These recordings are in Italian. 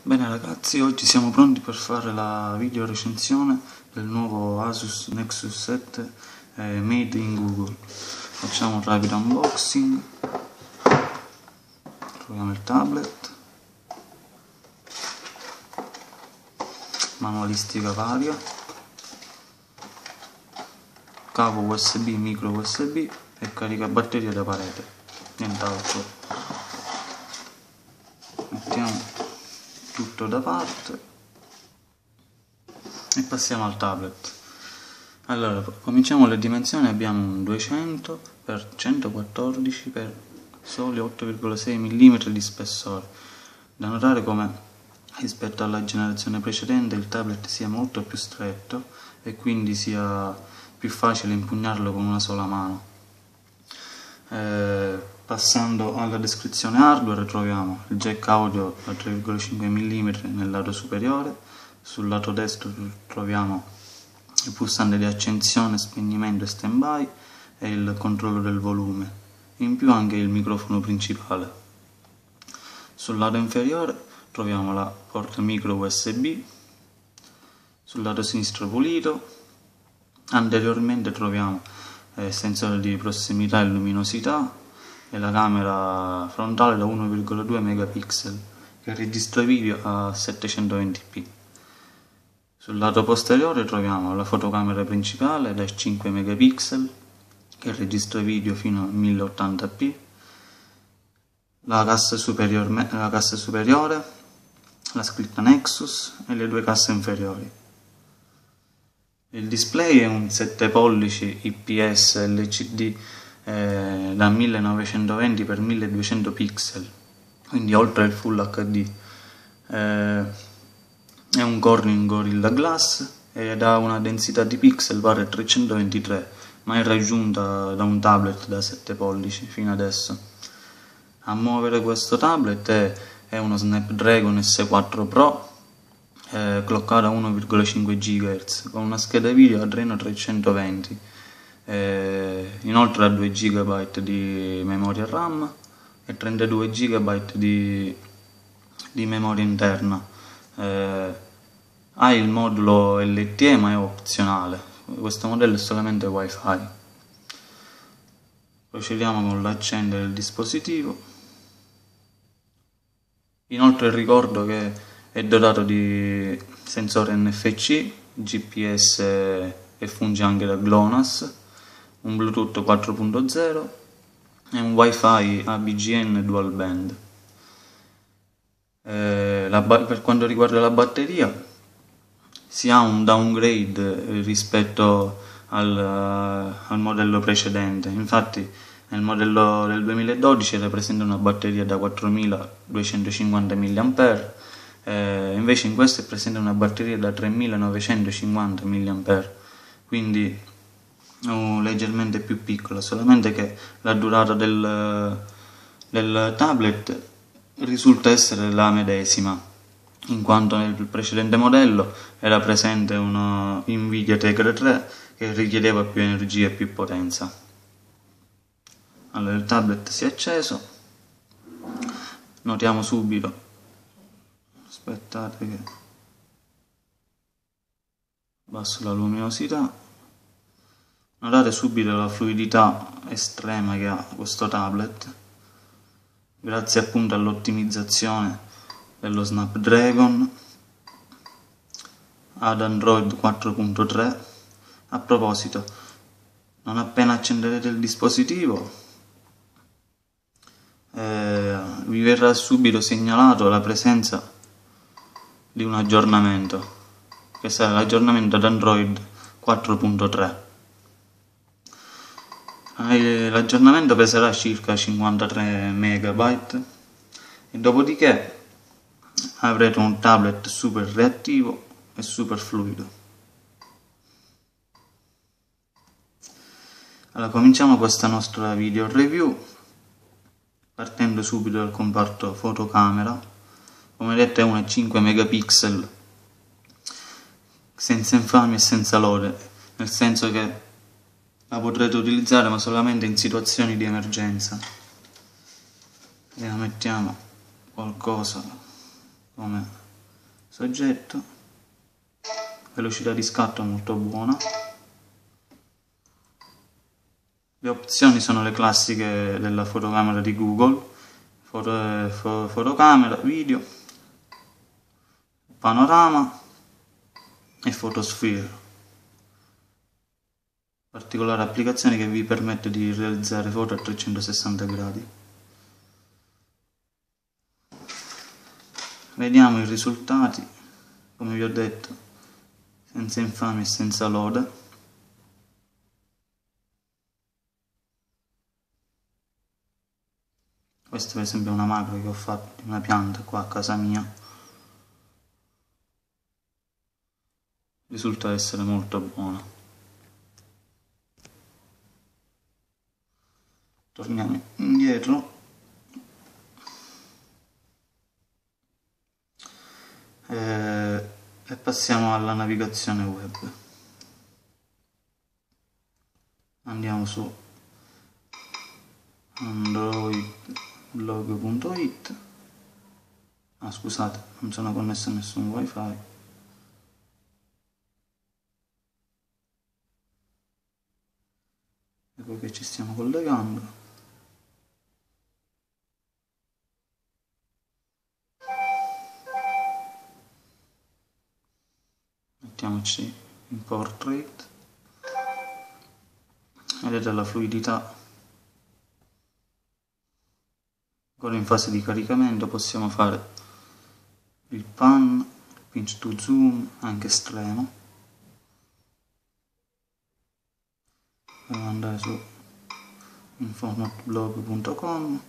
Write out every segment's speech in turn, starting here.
Bene ragazzi, oggi siamo pronti per fare la video recensione del nuovo Asus Nexus 7 made in Google. Facciamo un rapido unboxing. Troviamo il tablet, manualistica varia, cavo USB, micro USB e caricabatteria da parete, nient'altro. Mettiamo tutto da parte e passiamo al tablet. Allora, cominciamo le dimensioni. Abbiamo un 200x114 per soli 8,6 mm di spessore. Da notare come rispetto alla generazione precedente il tablet sia molto più stretto e quindi sia più facile impugnarlo con una sola mano. Passando alla descrizione hardware, troviamo il jack audio da 3,5 mm nel lato superiore. Sul lato destro troviamo il pulsante di accensione, spegnimento e standby e il controllo del volume, in più anche il microfono principale. Sul lato inferiore troviamo la porta micro USB, sul lato sinistro pulito. Anteriormente troviamo sensore di prossimità e luminosità e la camera frontale da 1,2 megapixel che registra video a 720p. Sul lato posteriore troviamo la fotocamera principale da 5 megapixel che registra video fino a 1080p, la cassa superiore, la scritta Nexus e le due casse inferiori. Il display è un 7 pollici IPS LCD da 1920x1200 pixel, quindi oltre il Full HD. È un Corning Gorilla Glass ed ha una densità di pixel pari a 323, mai raggiunta da un tablet da 7 pollici fino adesso. A muovere questo tablet è uno Snapdragon S4 Pro cloccato a 1,5 GHz con una scheda video Adreno 320, inoltre ha 2 GB di memoria RAM e 32 GB di memoria interna. Ha il modulo LTE ma è opzionale, questo modello è solamente Wi-Fi. Procediamo con l'accendere del dispositivo. Inoltre ricordo che è dotato di sensore NFC, GPS e funge anche da GLONASS, un Bluetooth 4.0 e un Wi-Fi ABGN dual band. Per quanto riguarda la batteria, si ha un downgrade rispetto al modello precedente. Infatti nel modello del 2012 era presente una batteria da 4250 mAh, invece in questo è presente una batteria da 3950 mAh, quindi leggermente più piccola, solamente che la durata del tablet risulta essere la medesima, in quanto nel precedente modello era presente una Nvidia Tegra 3 che richiedeva più energia e più potenza. Allora il tablet si è acceso, notiamo subito, aspettate che abbasso la luminosità, notate subito la fluidità estrema che ha questo tablet, grazie appunto all'ottimizzazione dello Snapdragon ad Android 4.3. A proposito, non appena accenderete il dispositivo vi verrà subito segnalato la presenza di un aggiornamento, che sarà l'aggiornamento ad Android 4.3. L'aggiornamento peserà circa 53 MB e dopodiché avrete un tablet super reattivo e super fluido. Allora, cominciamo questa nostra video review partendo subito dal comparto fotocamera. Come vedete è una 5 megapixel senza infamia e senza lode, nel senso che la potrete utilizzare ma solamente in situazioni di emergenza. E la mettiamo qualcosa come soggetto, velocità di scatto molto buona. Le opzioni sono le classiche della fotocamera di Google, fotocamera, video, panorama e photosphere. Particolare applicazione che vi permette di realizzare foto a 360 gradi. Vediamo i risultati, come vi ho detto, senza infamia e senza lode. Questa per esempio è una macro che ho fatto di una pianta qua a casa mia. Risulta essere molto buona. Torniamo indietro e passiamo alla navigazione web. Andiamo su androidblog.it. Scusate, non sono connesso a nessun wifi. Ecco che ci stiamo collegando. Mettiamoci in portrait. Vedete la fluidità. Ancora in fase di caricamento possiamo fare il pan, pinch to zoom, anche estremo. Devo andare su informatblog.com.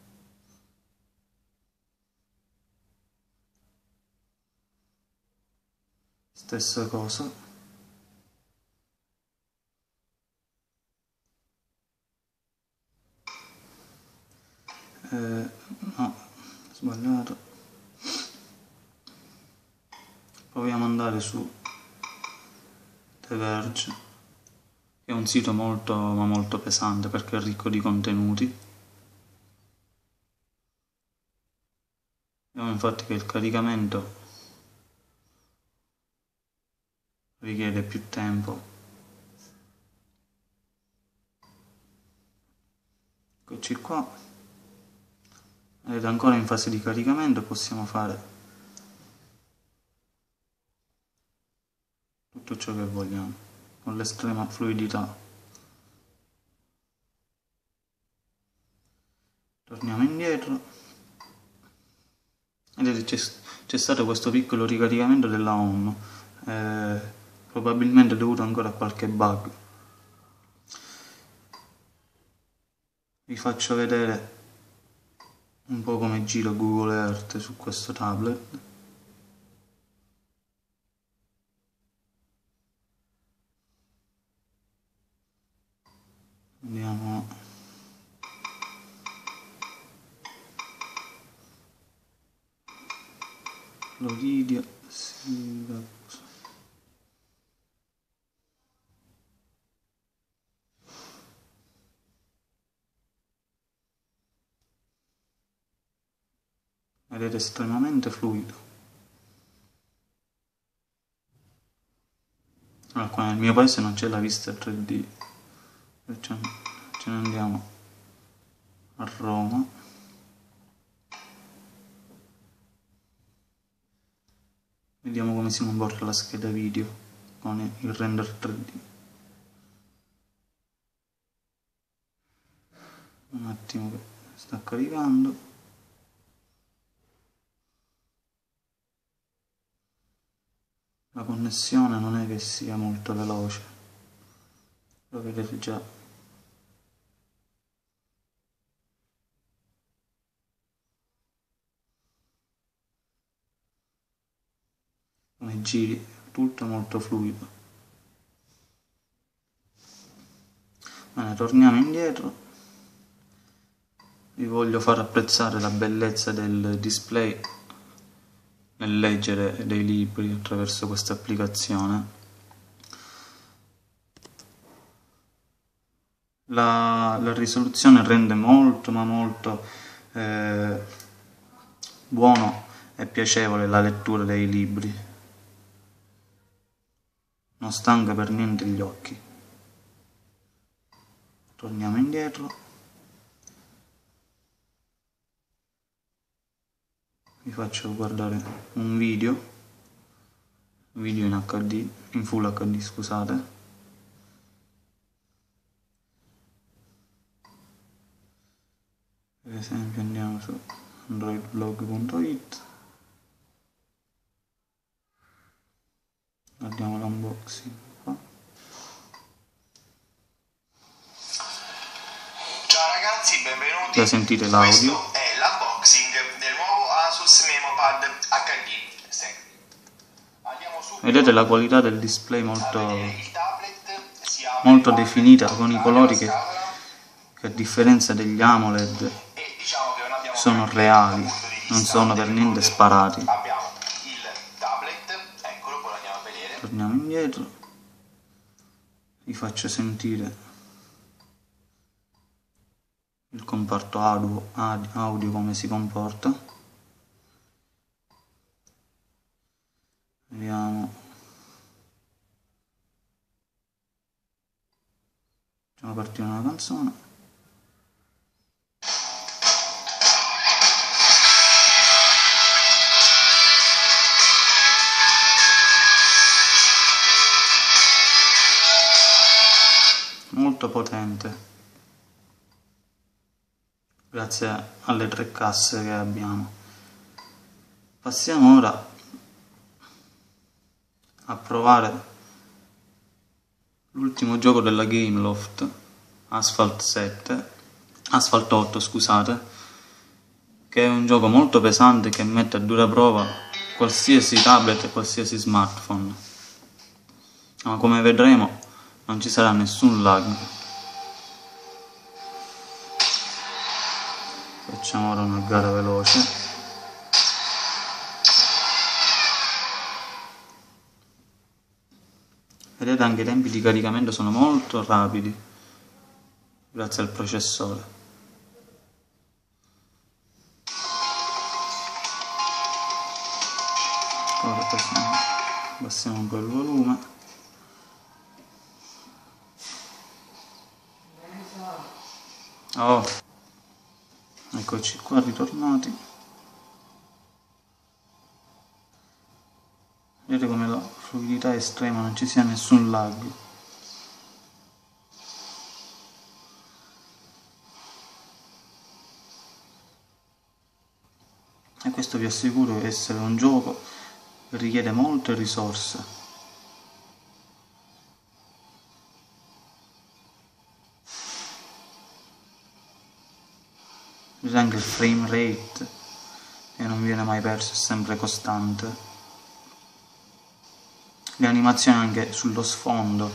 Stessa cosa. No, sbagliato. Proviamo ad andare su The Verge, che è un sito molto ma molto pesante perché è ricco di contenuti. Vediamo infatti che il caricamento richiede più tempo. Eccoci qua. Ed ancora in fase di caricamento possiamo fare tutto ciò che vogliamo con l'estrema fluidità. Torniamo indietro. Vedete, c'è stato questo piccolo ricaricamento della home, probabilmente dovuto ancora a qualche bug. Vi faccio vedere un po' come gira Google Earth su questo tablet. Andiamo Floridia, Siracusa. Vedete, estremamente fluido. Allora, qua nel mio paese non c'è la vista 3D, perciò ce ne andiamo a Roma. Vediamo come si comporta la scheda video con il render 3D. Un attimo che sta caricando. La connessione non è che sia molto veloce, lo vedete già. Come giri, tutto molto fluido. Bene, torniamo indietro. Vi voglio far apprezzare la bellezza del display nel leggere dei libri attraverso questa applicazione. La risoluzione rende molto ma molto buono è piacevole la lettura dei libri, non stanca per niente gli occhi. Torniamo indietro, vi faccio guardare un video in HD, in Full HD, scusate. Per esempio andiamo su androidblog.it, guardiamo l'unboxing qua. Ciao ragazzi, benvenuti. Già sentite l'audio. Questo è l'unboxing del nuovo Asus MemoPad HD. Vedete la qualità del display molto definita, con i colori che a differenza degli AMOLED sono reali, non sono per niente sparati. Abbiamo il tablet, eccolo, poi lo andiamo a vedere. Torniamo indietro, vi faccio sentire il comparto audio come si comporta. Vediamo. Facciamo partire una canzone. Molto potente, grazie alle 3 casse che abbiamo. Passiamo ora a provare l'ultimo gioco della Gameloft, Asphalt 8, scusate, che è un gioco molto pesante che mette a dura prova qualsiasi tablet e qualsiasi smartphone, ma come vedremo non ci sarà nessun lag. Facciamo ora una gara veloce. Vedete, anche i tempi di caricamento sono molto rapidi grazie al processore. Ora abbassiamo un po' il volume. Oh, eccoci qua ritornati. Vedete come la fluidità è estrema, non ci sia nessun lag. E questo vi assicuro che essere un gioco che richiede molte risorse. Vedete anche il frame rate che non viene mai perso, è sempre costante. Le animazioni anche sullo sfondo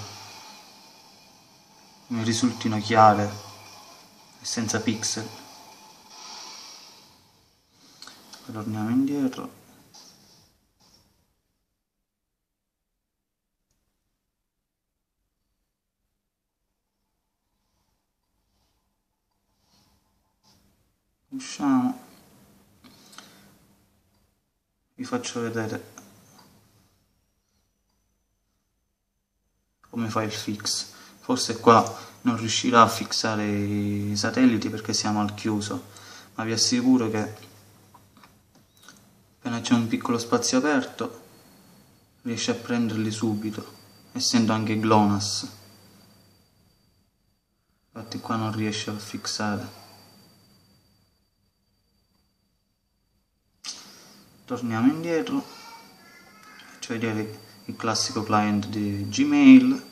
mi risultino chiare e senza pixel. Torniamo indietro. Usciamo. Vi faccio vedere come fa il fix. Forse qua non riuscirà a fissare i satelliti perché siamo al chiuso, ma vi assicuro che appena c'è un piccolo spazio aperto riesce a prenderli subito, essendo anche GLONASS. Infatti qua non riesce a fissare. Torniamo indietro, faccio vedere il classico client di Gmail,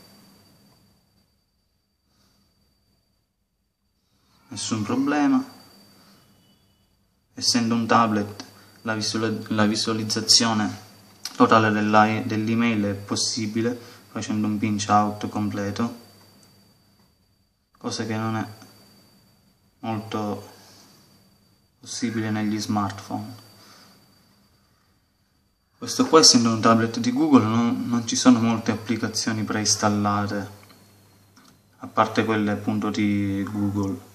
nessun problema. Essendo un tablet la visualizzazione totale dell'email è possibile facendo un pinch out completo, cosa che non è molto possibile negli smartphone. Questo qua, essendo un tablet di Google, non ci sono molte applicazioni preinstallate, a parte quelle appunto di Google.